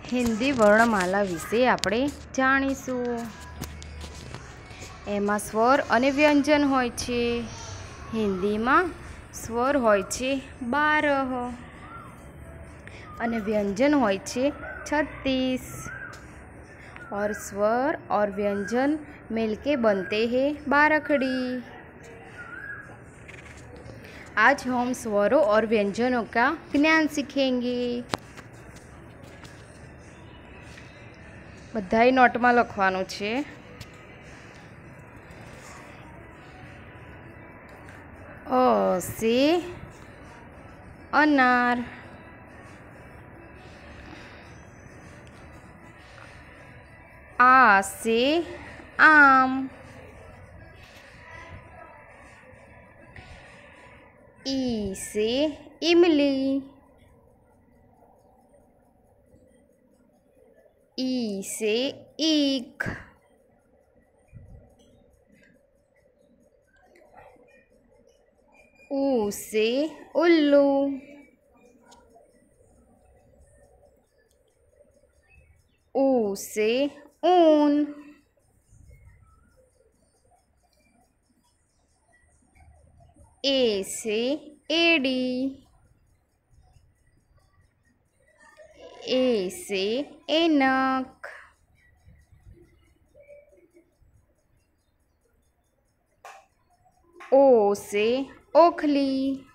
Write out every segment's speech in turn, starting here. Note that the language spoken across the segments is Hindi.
हिंदी वर्णमाला विषे આપણે જાણીશું। એમાં સ્વર અને વ્યંજન હોય છે। હિન્દીમાં સ્વર હોય છે 12 અને व्यंजन હોય છે 36 और स्वर और व्यंजन मिलके बनते हैं बारखड़ी। आज हम स्वरों और व्यंजनों का ज्ञान सीखेंगे। बधाई नोट में लखवानुं छे। अ से अनार, आ से आम, ई से इमली, ई से ईख, ऊ से उल्लू, ऊ से ऊन, ए से एड़ी, ए से ऐनक, ओ से ओखली,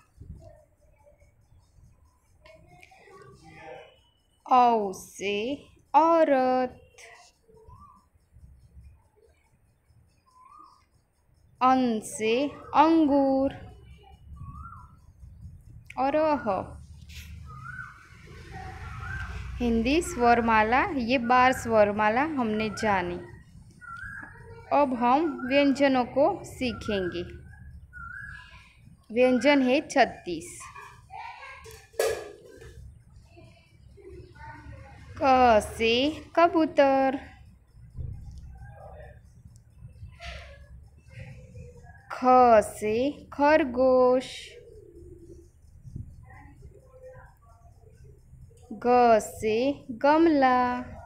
औ से औरत, अन से अंगूर और अह। हिंदी स्वरमाला ये 12 स्वरमाला हमने जानी। अब हम व्यंजनों को सीखेंगे। व्यंजन है 36। क से कबूतर, ख से खरगोश, ग से गमला,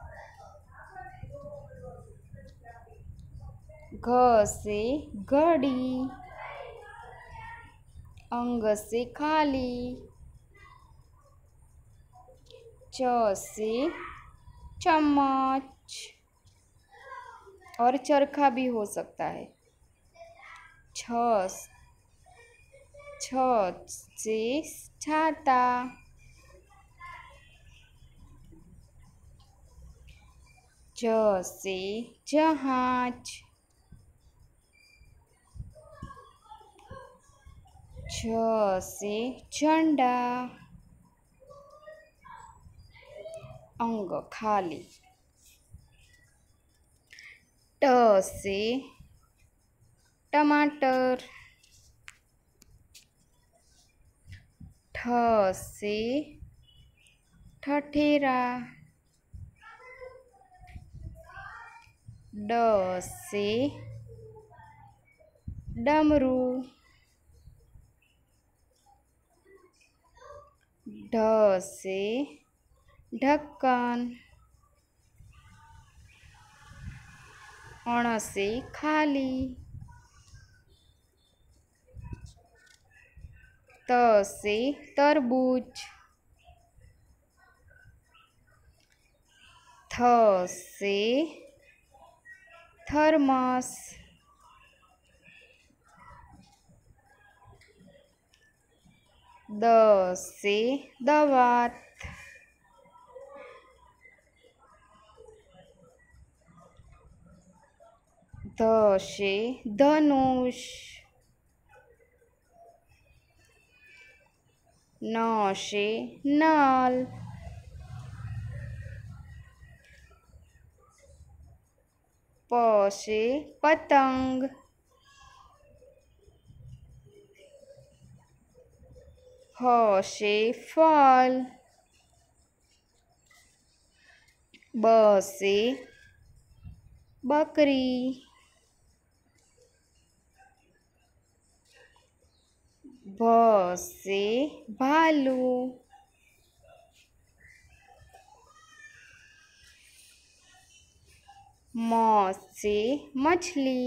घ से घड़ी, अंग से खाली, च से चम्मच और चरखा भी हो सकता है। छ से छाता, ज से जहाज, झ से झंडा, अंग खाली, ट से टमाटर, ठ से ठठेरा, ड से डमरू, ढ से ढक्कन, अण से खाली, त से तरबूज, थ से थर्मस, द से दवात, ध से धनुष, न से नल, प से पतंग, ह से फल, ब से बकरी, भ से भालू, म से मछली।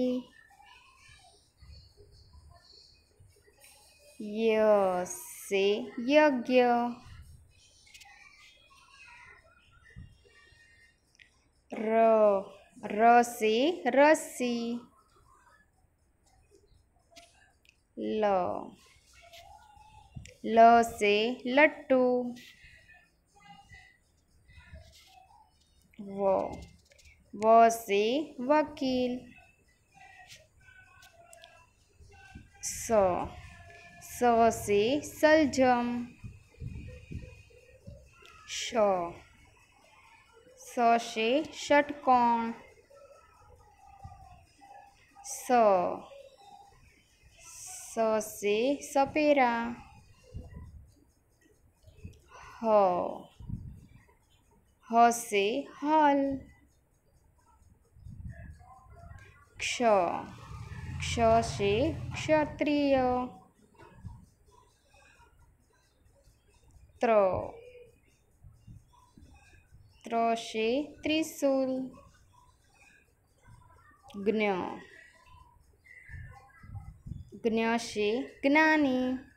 य से यज्ञ। र से रस्सी। ल से लट्टू। व से वकील। स से सलजम। श से षटकोण। स से सपेरा। ह से हल। क्ष से क्षत्रिय। त्र से त्रिशूल। ज्ञ से ज्ञानी।